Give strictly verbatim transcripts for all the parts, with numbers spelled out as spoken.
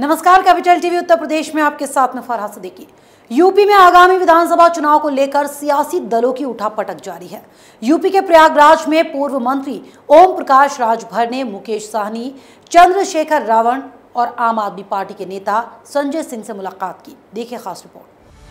नमस्कार, capital TV Uttar प्रदेश में आपके साथ में फरहाद सिद्दीकी। यूपी में आगामी विधानसभा चुनाव को लेकर सियासी दलों की उठापटक जारी है। यूपी के प्रयागराज में पूर्व मंत्री ओम प्रकाश राजभर ने मुकेश साहनी, चंद्रशेखर रावण और आम आदमी पार्टी के नेता संजय सिंह से मुलाकात की। देखिए खास रिपोर्ट।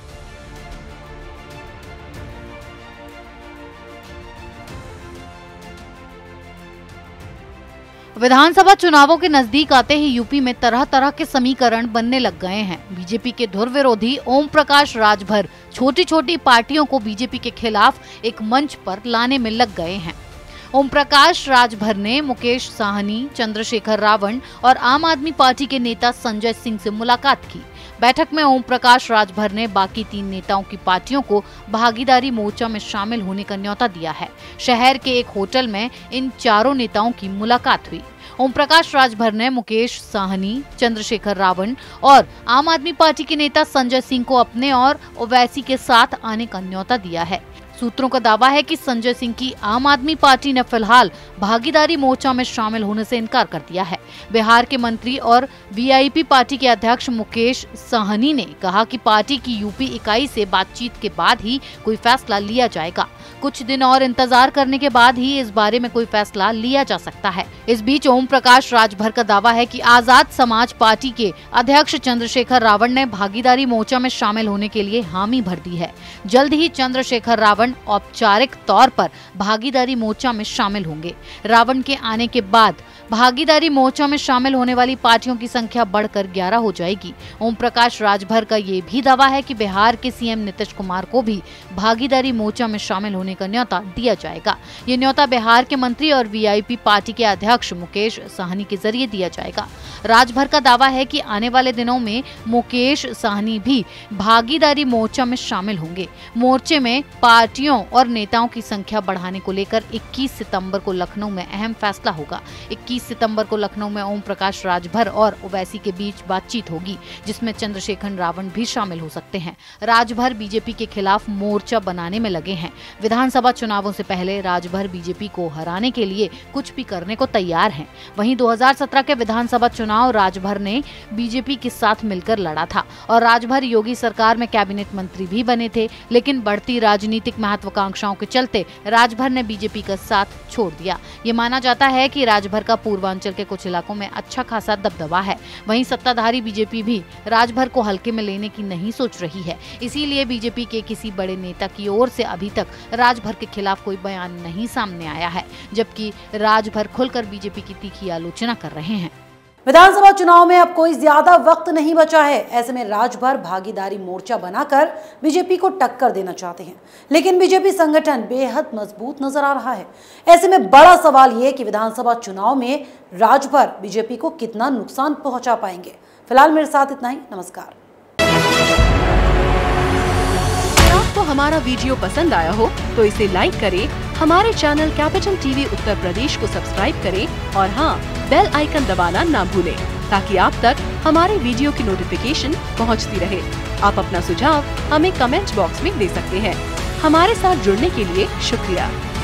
विधानसभा चुनावों के नजदीक आते ही यूपी में तरह तरह के समीकरण बनने लग गए हैं। बीजेपी के धुर विरोधी ओम प्रकाश राजभर छोटी छोटी पार्टियों को बीजेपी के खिलाफ एक मंच पर लाने में लग गए हैं। ओम प्रकाश राजभर ने मुकेश साहनी, चंद्रशेखर रावण और आम आदमी पार्टी के नेता संजय सिंह से मुलाकात की। बैठक में ओम प्रकाश राजभर ने बाकी तीन नेताओं की पार्टियों को भागीदारी मोर्चा में शामिल होने का न्योता दिया है। शहर के एक होटल में इन चारों नेताओं की मुलाकात हुई। ओम प्रकाश राजभर ने मुकेश साहनी, चंद्रशेखर रावण और आम आदमी पार्टी के नेता संजय सिंह को अपने और ओवैसी के साथ आने का न्योता दिया है। सूत्रों का दावा है कि संजय सिंह की आम आदमी पार्टी ने फिलहाल भागीदारी मोर्चा में शामिल होने से इनकार कर दिया है। बिहार के मंत्री और वीआईपी पार्टी के अध्यक्ष मुकेश साहनी ने कहा कि पार्टी की यूपी इकाई से बातचीत के बाद ही कोई फैसला लिया जाएगा। कुछ दिन और इंतजार करने के बाद ही इस बारे में कोई फैसला लिया जा सकता है। इस बीच ओम प्रकाश राजभर का दावा है कि आजाद समाज पार्टी के अध्यक्ष चंद्रशेखर रावण ने भागीदारी मोर्चा में शामिल होने के लिए हामी भर दी है। जल्द ही चंद्रशेखर रावण औपचारिक तौर पर भागीदारी मोर्चा में शामिल होंगे। रावण के आने के बाद भागीदारी मोर्चा में शामिल होने वाली पार्टियों की संख्या बढ़कर ग्यारह हो जाएगी। ओम प्रकाश राजभर का ये भी दावा है कि बिहार के सीएम नीतीश कुमार को भी भागीदारी मोर्चा में शामिल होने का न्योता दिया जाएगा। ये न्योता बिहार के मंत्री और वीआईपी पार्टी के अध्यक्ष मुकेश साहनी के जरिए दिया जाएगा। राजभर का दावा है कि आने वाले दिनों में मुकेश साहनी भी भागीदारी मोर्चा में शामिल होंगे। मोर्चे में पार्टियों और नेताओं की संख्या बढ़ाने को लेकर इक्कीस सितंबर को लखनऊ में अहम फैसला होगा। इक्कीस सितंबर को लखनऊ में ओम प्रकाश राजभर और ओवैसी के बीच बातचीत होगी, जिसमें चंद्रशेखर रावण भी शामिल हो सकते हैं। राजभर बीजेपी के खिलाफ मोर्चा बनाने में लगे हैं। विधानसभा चुनावों से पहले राजभर बीजेपी को हराने के लिए कुछ भी करने को तैयार हैं। वहीं दो हज़ार सत्रह के विधानसभा चुनाव राजभर ने बीजेपी के साथ मिलकर लड़ा था और राजभर योगी सरकार में कैबिनेट मंत्री भी बने थे, लेकिन बढ़ती राजनीतिक महत्वाकांक्षाओं के चलते राजभर ने बीजेपी का साथ छोड़ दिया। ये माना जाता है कि राजभर का पूर्वांचल के कुछ इलाकों में अच्छा खासा दबदबा है। वहीं सत्ताधारी बीजेपी भी राजभर को हल्के में लेने की नहीं सोच रही है। इसीलिए बीजेपी के किसी बड़े नेता की ओर से अभी तक राजभर के खिलाफ कोई बयान नहीं सामने आया है, जबकि राजभर खुलकर बीजेपी की तीखी आलोचना कर रहे हैं। विधानसभा चुनाव में अब कोई ज्यादा वक्त नहीं बचा है। ऐसे में राजभर भागीदारी मोर्चा बनाकर बीजेपी को टक्कर देना चाहते हैं, लेकिन बीजेपी संगठन बेहद मजबूत नजर आ रहा है। ऐसे में बड़ा सवाल ये कि विधानसभा चुनाव में राजभर बीजेपी को कितना नुकसान पहुंचा पाएंगे। फिलहाल मेरे साथ इतना ही। नमस्कार। अगर आपको हमारा वीडियो पसंद आया हो तो इसे लाइक करें, हमारे channel Capital TV Uttar Pradesh को सब्सक्राइब करें और हाँ, बेल आइकन दबाना ना भूलें, ताकि आप तक हमारे वीडियो की नोटिफिकेशन पहुंचती रहे। आप अपना सुझाव हमें कमेंट बॉक्स में दे सकते हैं। हमारे साथ जुड़ने के लिए शुक्रिया।